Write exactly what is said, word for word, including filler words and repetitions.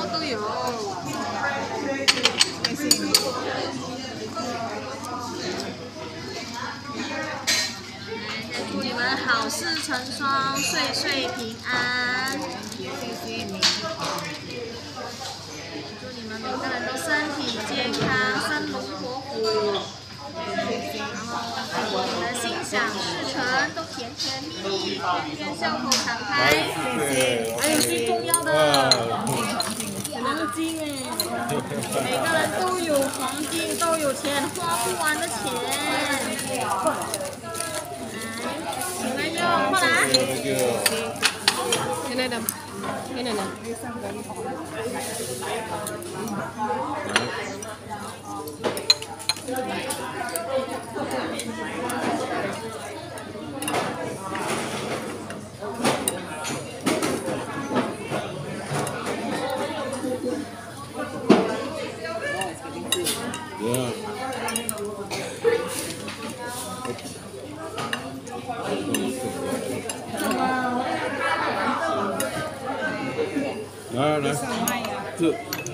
都有。谢谢你。祝你们好事成双，岁岁平安。也谢谢你。祝你们每个人都身体健康，生龙活虎。然后你们心想事成，都甜甜蜜蜜，天天笑口常开。谢谢。还有最重要的黄金哎，每个人都有黄金，都有钱，花不完的钱。来，你们用过来。现在的，现在的。 Yeah. 来来，这。